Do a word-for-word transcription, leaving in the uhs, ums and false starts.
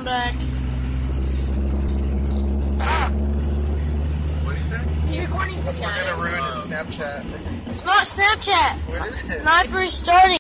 back. Stop! What did you say? You're recording for We're gonna ruin his Snapchat. It's not Snapchat. What is it? Not for starting.